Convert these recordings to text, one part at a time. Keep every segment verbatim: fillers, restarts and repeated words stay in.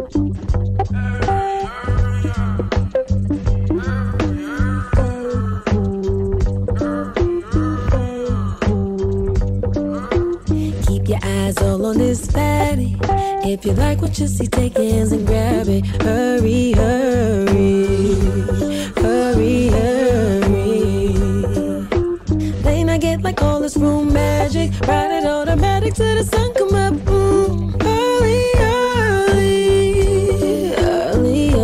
Keep your eyes all on this fatty. If you like what you see, take hands and grab it. Hurry, hurry, hurry, hurry. They not get like all this room magic. Ride it automatic till the sun come up. Ooh, early, early, early,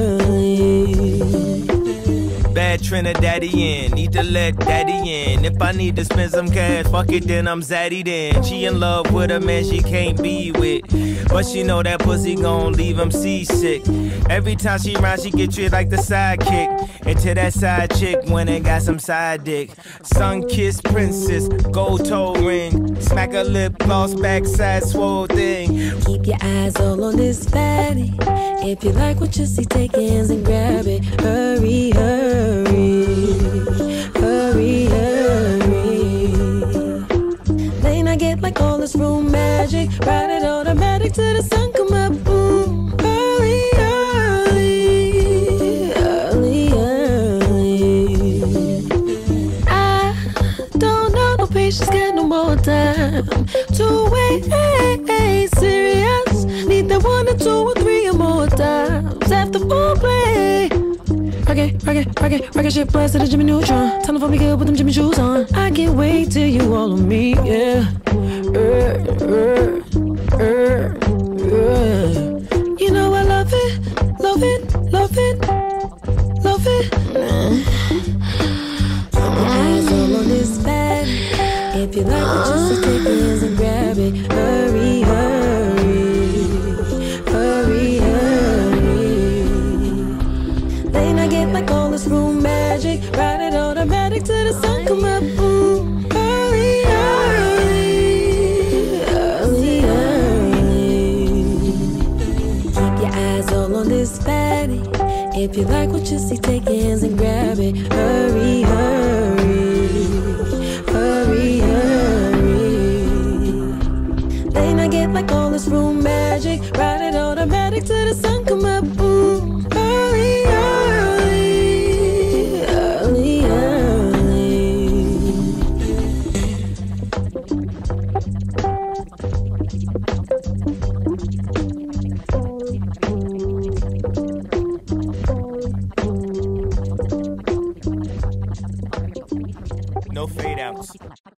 early. Bad Trinidadian, need to let daddy in. If I need to spend some cash, fuck it, then I'm zaddy then. She in love with a man she can't be with, but she know that pussy gon' leave him seasick. Every time she ride, she get treated like the sidekick. And to that side chick when it got some side dick. Sun-kissed princess, gold toe ring. Smack her lip gloss, backside swole thing. Keep your eyes all on this fatty. If you like what you see, take hands and grab it. Hurry, hurry, hurry, hurry. They not get like all this room magic. Ride it automatic till the sun come up. Ooh, early, early, early, early. I don't know no patience, got no more time to wait. Hey, hey, serious. Need that one or two or three or more times after foreplay. Rock it, rock it, rock it, rock it, shit blast to the Jimmy Neutron. Tell them for me good with them Jimmy shoes on. I can't wait till you all on me, yeah. Uh, uh, uh, uh. You know I love it, love it, love it, love it. Keep your eyes all on this bag. If you like what you see, take hands and grab it. Hurry, hurry, hurry, hurry. They not get like all this room magic. Ride it automatic till the sun come up. Ooh, early, early, early, early. Keep your eyes all on this fatty. If you like what you see, take hands and grab it. Hurry, hurry, hurry, hurry. They not get like all this room magic. Ride it automatic till the sun